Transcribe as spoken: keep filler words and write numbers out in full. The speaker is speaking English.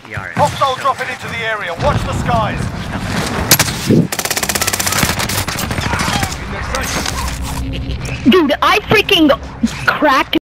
Yeah, Hostile dropping into the area. Watch the skies. Dude, I freaking cracked